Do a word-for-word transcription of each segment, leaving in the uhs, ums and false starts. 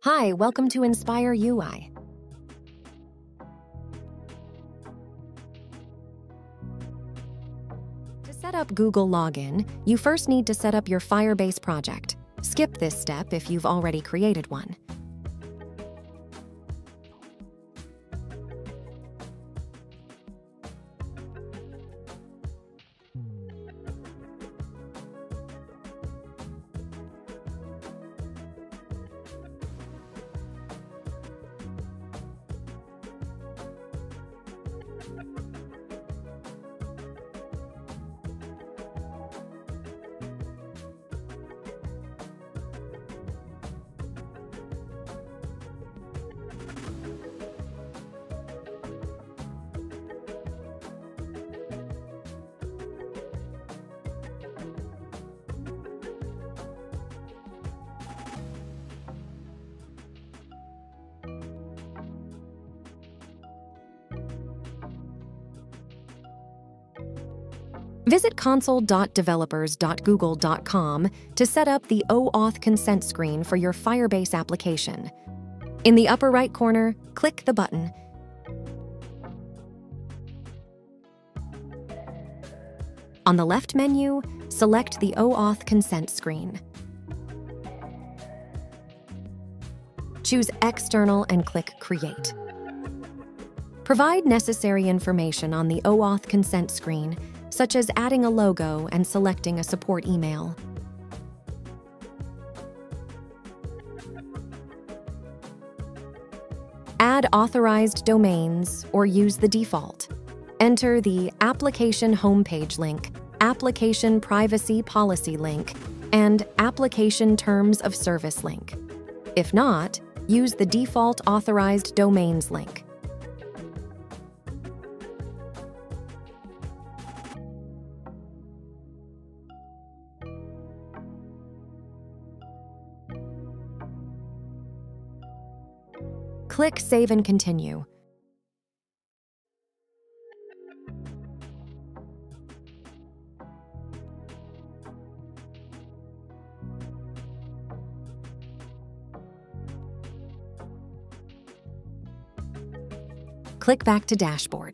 Hi, welcome to InspireUI. To set up Google Login, you first need to set up your Firebase project. Skip this step if you've already created one. Visit console dot developers dot google dot com to set up the OAuth consent screen for your Firebase application. In the upper right corner, click the button. On the left menu, select the OAuth consent screen. Choose External and click Create. Provide necessary information on the OAuth consent screen, such as adding a logo and selecting a support email. Add authorized domains or use the default. Enter the Application Homepage link, Application Privacy Policy link, and Application Terms of Service link. If not, use the default authorized domains link. Click Save and Continue. Click back to Dashboard.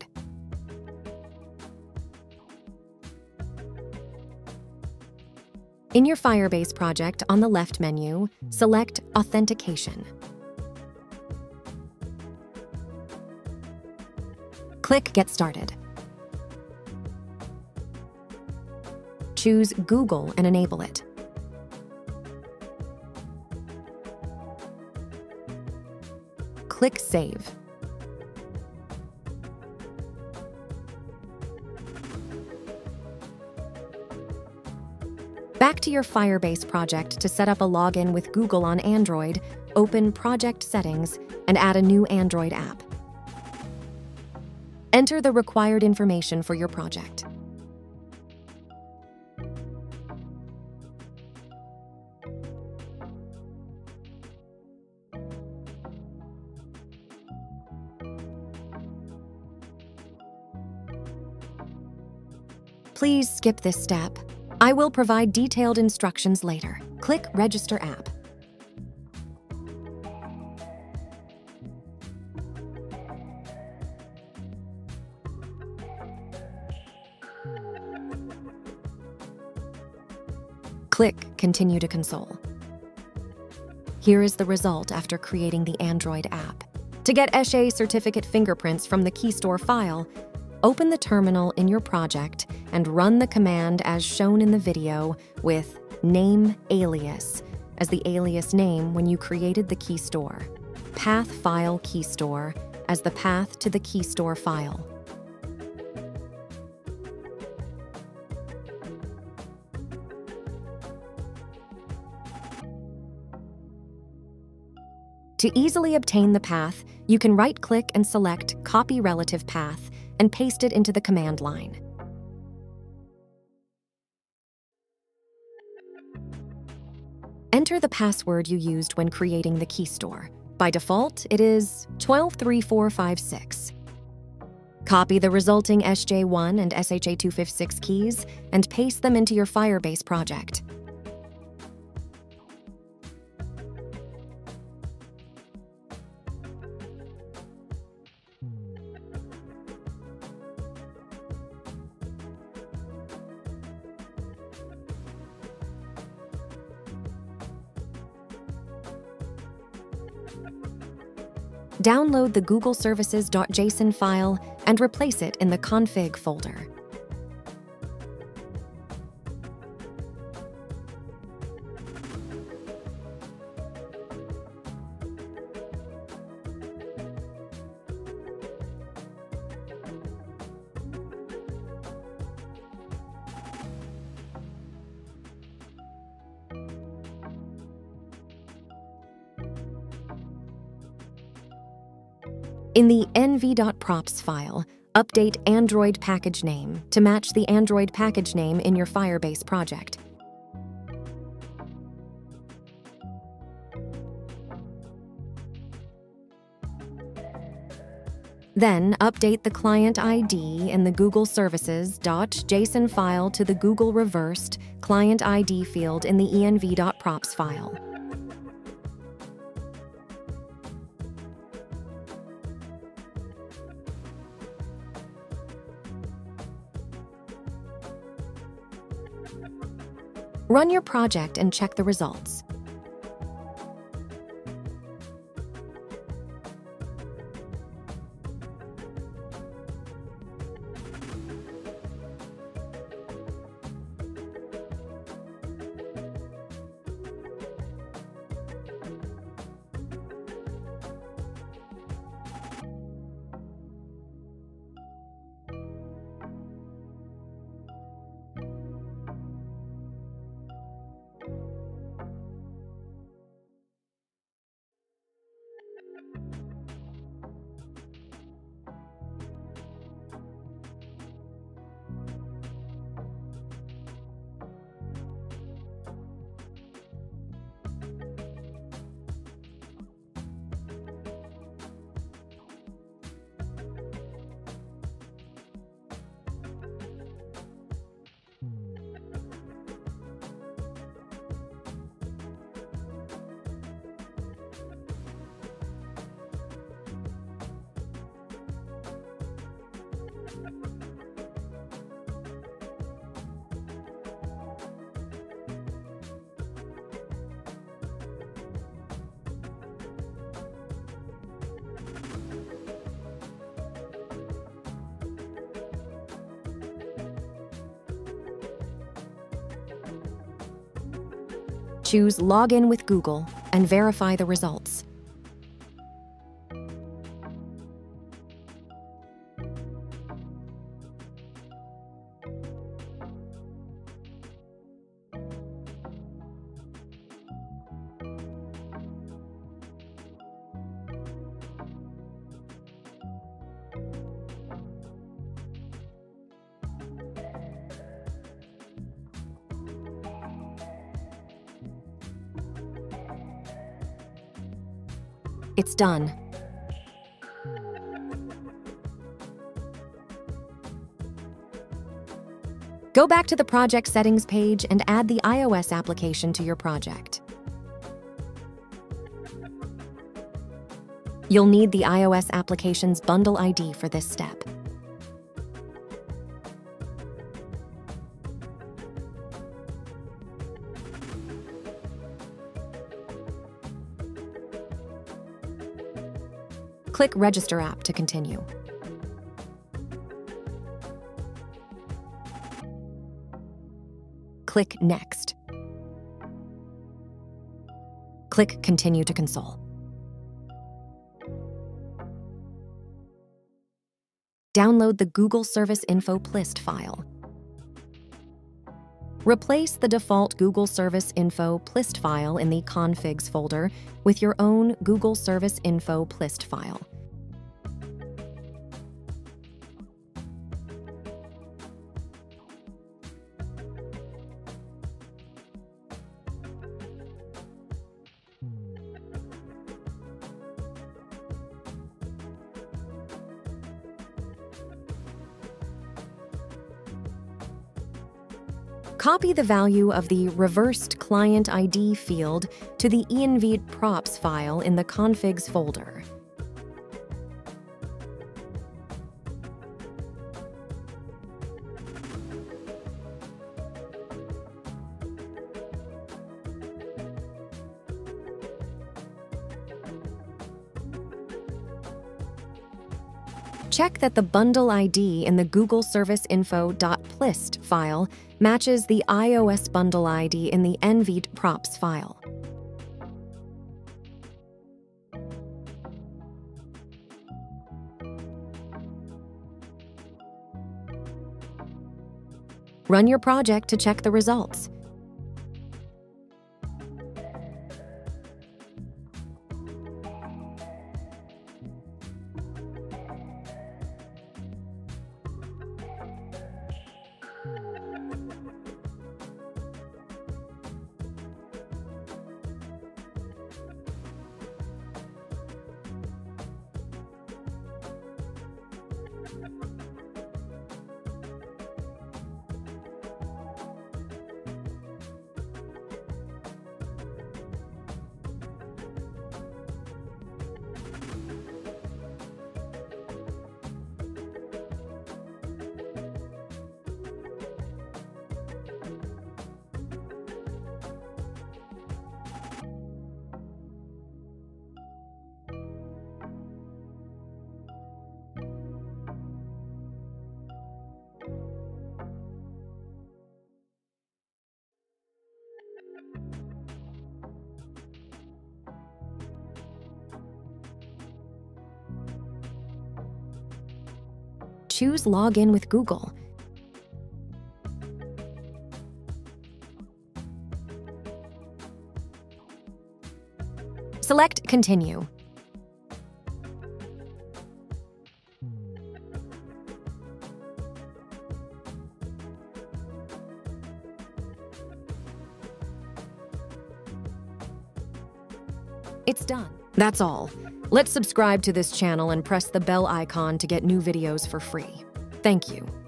In your Firebase project, on the left menu, select Authentication. Click Get Started. Choose Google and enable it. Click Save. Back to your Firebase project to set up a login with Google on Android, open Project Settings and add a new Android app. Enter the required information for your project. Please skip this step. I will provide detailed instructions later. Click Register App. Click Continue to Console. Here is the result after creating the Android app. To get S H A certificate fingerprints from the KeyStore file, open the terminal in your project and run the command as shown in the video with name alias as the alias name when you created the KeyStore, path file KeyStore as the path to the KeyStore file. To easily obtain the path, you can right-click and select Copy Relative Path and paste it into the command line. Enter the password you used when creating the KeyStore. By default, it is one two three four five six. Copy the resulting S H A one and S H A two fifty-six keys and paste them into your Firebase project. Download the google services dot J S O N file and replace it in the config folder. In the env.props file, update Android package name to match the Android package name in your Firebase project. Then, update the client I D in the google services dot J S O N file to the Google reversed client I D field in the env.props file. Run your project and check the results. Choose Login with Google and verify the results. It's done. Go back to the project settings page and add the iOS application to your project. You'll need the iOS application's bundle I D for this step. Click Register App to continue. Click Next. Click Continue to console. Download the Google Service Info Plist file. Replace the default Google Service Info Plist file in the Configs folder with your own Google Service Info Plist file. Copy the value of the reversed client I D field to the env.props file in the configs folder. Check that the bundle I D in the Google Service Info.plist file matches the iOS bundle I D in the N V D props file. Run your project to check the results. Choose Login with Google. Select Continue. It's done. That's all. Let's subscribe to this channel and press the bell icon to get new videos for free. Thank you.